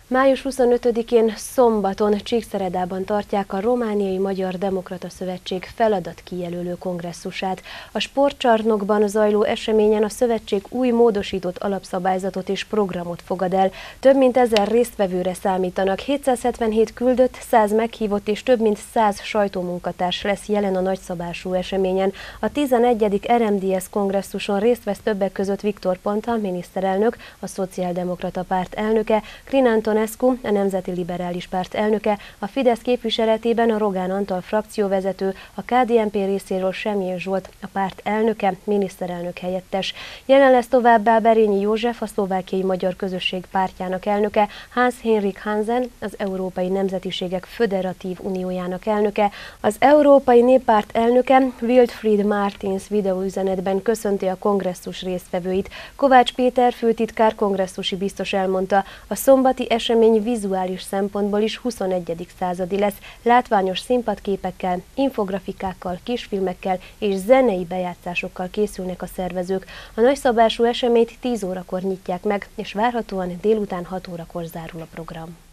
Május 25-én szombaton Csíkszeredában tartják a Romániai Magyar Demokrata Szövetség feladatkijelölő kongresszusát. A sportcsarnokban zajló eseményen a szövetség új módosított alapszabályzatot és programot fogad el. Több mint 1000 résztvevőre számítanak, 777 küldött, 100 meghívott és több mint 100 sajtómunkatárs lesz jelen a nagyszabású eseményen. A 11. RMDSZ kongresszuson részt vesz többek között Viktor Ponta, miniszterelnök, a Szociáldemokrata Párt elnöke, Crin Antonescu, a Nemzeti Liberális Párt elnöke, a Fidesz képviseletében a Rogán Antal frakcióvezető, a KDNP részéről Semjén Zsolt, a párt elnöke, miniszterelnök helyettes. Jelen lesz továbbá Berényi József, a Szlovákiai Magyar Közösség pártjának elnöke, Hans-Henrik Hansen, az Európai Nemzetiségek Föderatív Uniójának elnöke, az Európai Néppárt elnöke, Wilfried Martins videóüzenetben köszönti a kongresszus résztvevőit. Kovács Péter főtitkár kongresszusi biztos elmondta, a szombati esemény vizuális szempontból is 21. századi lesz, látványos színpadképekkel, infografikákkal, kisfilmekkel és zenei bejátszásokkal készülnek a szervezők. A nagyszabású eseményt 10 órakor nyitják meg, és várhatóan délután 6 órakor zárul a program.